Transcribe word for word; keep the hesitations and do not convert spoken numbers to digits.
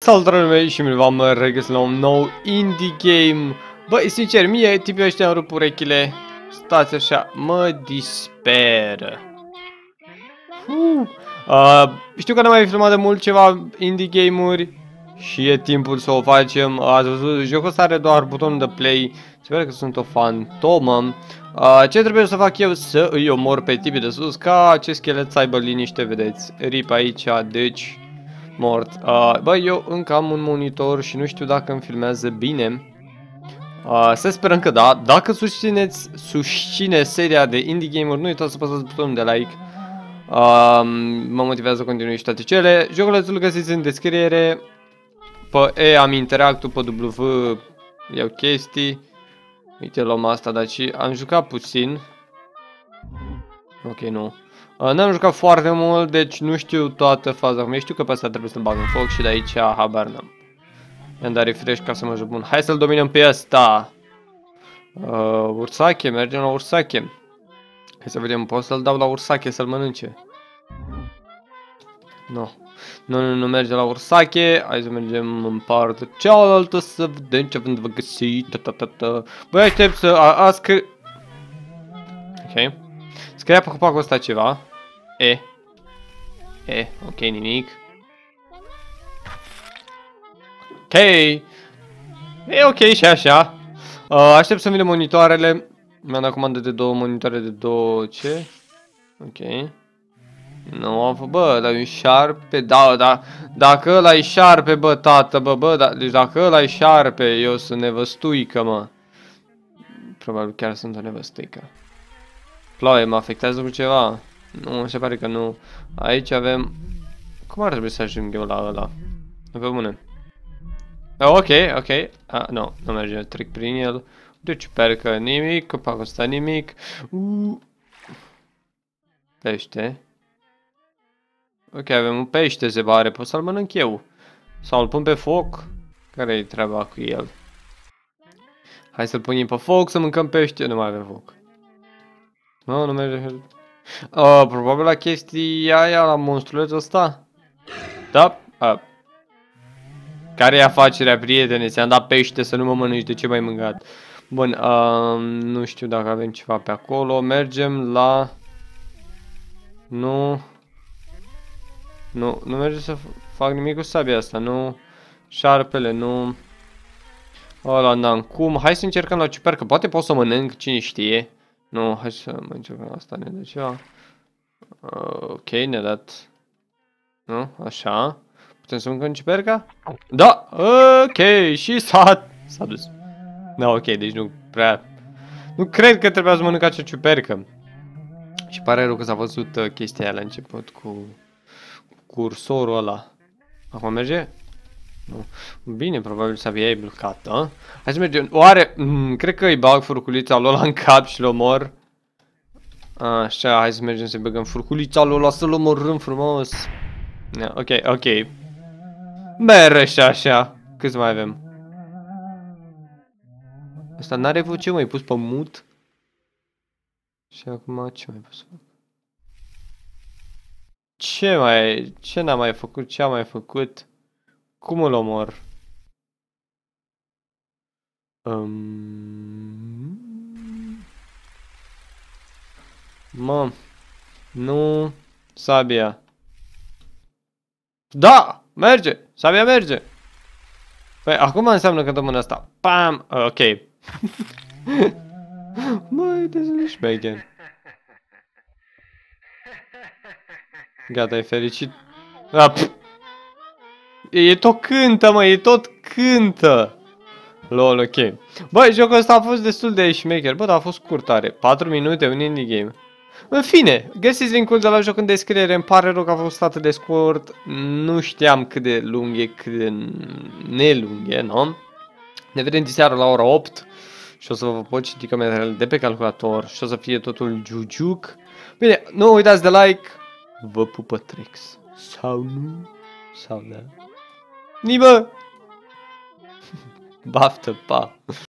Salutare mei și v-am regăsit la un nou indie game. Băi, sincer, mie tipii ăștia îmi rup urechile. Stați așa, mă disperă. Uh. Uh, știu că n-am mai filmat de mult ceva indie game-uri și e timpul să o facem. Ați văzut, jocul ăsta are doar butonul de play. Sper că sunt o fantomă. Uh, ce trebuie să fac eu? Să îi omor pe tipii de sus ca acest schelet să aibă liniște, vedeți? Rip aici, deci mort. Uh, bă, eu încă am un monitor și nu știu dacă îmi filmează bine. Uh, să sperăm că da. Dacă susțineți, susține seria de indie game-uri, nu uitați să apăsați butonul de like. Uh, mă motivează să continui și toate cele. Joculețul îl găsiți în descriere. Pe E am interactul, pe W iau chestii. Uite, luăm asta, dar și am jucat puțin. Ok, nu. Uh, N-am jucat foarte mult, deci nu știu toată faza. Acum știu că pe asta trebuie să-l bag în foc și de aici habar n-am. I-am dat refresh ca să mă joc bun. Hai să-l dominăm pe ăsta. Uh, ursache, mergem la ursache. Hai să vedem, pot să-l dau la ursache să-l mănânce. Nu. Nu, nu, nu merge la ursache. Hai să mergem în partea cealaltă să vedem ce avem de găsit. Băi, aștept să... A, a scrie... Ok. Scria pe copacul ăsta ceva. E. E, ok, nimic. Ok. E ok și așa. Uh, aștept să vină monitoarele. Mi-am dat comandă de două monitoare de două... Ce? Ok. Nu, bă, dar e un șarpe. Da, da. Dacă ăla e șarpe, bă, tată, bă, bă, da, deci dacă ăla e șarpe, eu sunt nevăstuică, mă. Probabil chiar sunt o nevăstuică. Ploaie, mă afectează cu ceva? Nu, se pare că nu. Aici avem... Cum ar trebui să ajung eu la ăla? Pe bune. Oh, ok, ok. Ah, nu, nu merge, trec prin el. Deci, sper că nimic, copacul ăsta nimic. Uh. Pește. Ok, avem un pește, se pare. Pot să-l mănânc eu. Sau îl pun pe foc. Care-i treaba cu el? Hai să-l punem pe foc, să mâncăm pește. Nu mai avem foc. Nu, nu merge. Uh, probabil la chestia aia, la monstrulețul ăsta. Da. Uh. Care e afacerea, prietene? Ți-am dat pește să nu mă mănânci, de ce m-ai mâncat? Bun, uh, nu știu dacă avem ceva pe acolo. Mergem la... Nu... Nu, nu merge să fac nimic cu sabia asta, nu... Șarpele, nu... Ăla n-am cum. Hai să încercăm la ciupercă, poate pot să mănânc, cine știe. Nu, hai să mă încercăm asta, ne dă ceva. Uh, ok, ne-a dat... Nu, așa... Putem să mâncăm ciuperca? Da! Ok, și s-a... S-a dus. Da, ok, deci nu prea... Nu cred că trebuia să mănânc acea ciupercă. Și pare rău că s-a văzut uh, chestia aia la început cu... Cursorul ăla. Acum merge? Nu. Bine, probabil sabia e blocată. Hai să mergem. Oare... Mm, cred că îi bag furculița lui ăla în cap și l omor. Așa, hai să mergem să băgăm furculița lui ăla să-l omorâm frumos. Yeah, ok, ok. Meră și așa. Câți mai avem? Asta n-are voce, mai pus pe mut. Și acum ce mai pus? Ce mai... Ce n-am mai făcut? Ce am mai făcut? Cum îl omor? Um... Mă... Nu... Sabia. Da! Merge! Sabia merge! Păi, acum înseamnă că dăm mâna asta. Pam! Ok. Măi, destul șmecher. Gata, e fericit. Ah, e tot cântă, mă, e tot cântă. Lol, ok. Băi, jocul ăsta a fost destul de șmecher. Bă, dar a fost scurt, are. patru minute, un indie game. În fine, găsiți linkul de la joc în descriere. Îmi pare rău că a fost atât de scurt. Nu știam cât de lung e, cât de nelung e, nu? Ne vedem diseară la ora opt. Și o să vă pot citi comentariile de pe calculator. Și o să fie totul jujuc. Bine, nu uitați de like. Vă pupă Trex. Sau nu? Sau da? Nibă! Baftă, pa!